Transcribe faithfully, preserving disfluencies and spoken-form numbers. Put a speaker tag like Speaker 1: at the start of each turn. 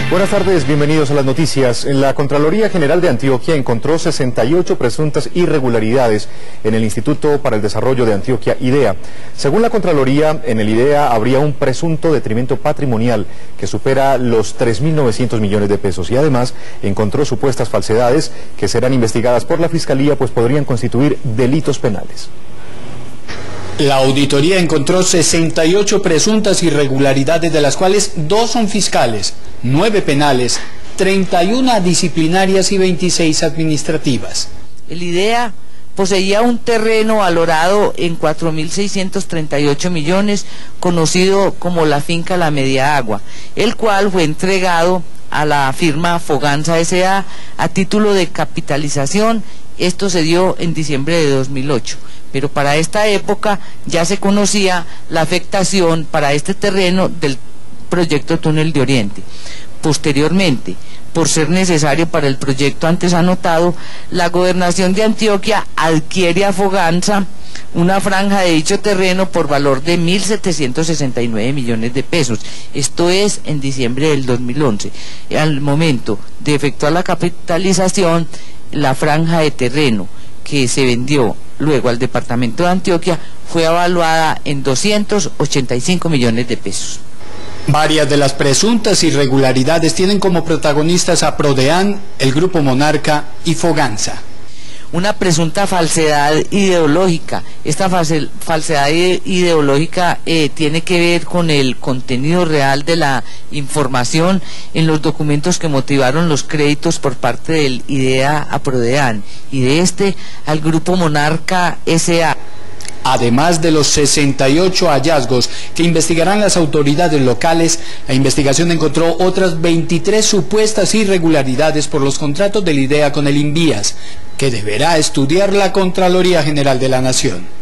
Speaker 1: Buenas tardes, bienvenidos a las noticias. La Contraloría General de Antioquia encontró sesenta y ocho presuntas irregularidades en el Instituto para el Desarrollo de Antioquia, IDEA. Según la Contraloría, en el IDEA habría un presunto detrimento patrimonial que supera los tres mil novecientos millones de pesos y además encontró supuestas falsedades que serán investigadas por la Fiscalía, pues podrían constituir delitos penales.
Speaker 2: La auditoría encontró sesenta y ocho presuntas irregularidades, de las cuales dos son fiscales, nueve penales, treinta y una disciplinarias y veintiséis administrativas.
Speaker 3: El IDEA poseía un terreno valorado en cuatro mil seiscientos treinta y ocho millones, conocido como la finca La Media Agua, el cual fue entregado a la firma Foganza S A a título de capitalización. Esto se dio en diciembre de dos mil ocho. Pero para esta época ya se conocía la afectación para este terreno del proyecto Túnel de Oriente. Posteriormente, por ser necesario para el proyecto antes anotado, la Gobernación de Antioquia adquiere a Foganza una franja de dicho terreno por valor de mil setecientos sesenta y nueve millones de pesos. Esto es en diciembre del dos mil once. Al momento de efectuar la capitalización, la franja de terreno que se vendió luego al departamento de Antioquia fue evaluada en doscientos ochenta y cinco millones de pesos.
Speaker 2: Varias de las presuntas irregularidades tienen como protagonistas a Prodean, el Grupo Monarca y Foganza.
Speaker 3: Una presunta falsedad ideológica. Esta falsedad ideológica eh, tiene que ver con el contenido real de la información en los documentos que motivaron los créditos por parte del IDEA a Prodean y de este al Grupo Monarca S A
Speaker 2: Además de los sesenta y ocho hallazgos que investigarán las autoridades locales, la investigación encontró otras veintitrés supuestas irregularidades por los contratos del IDEA con el Invías, que deberá estudiar la Contraloría General de la Nación.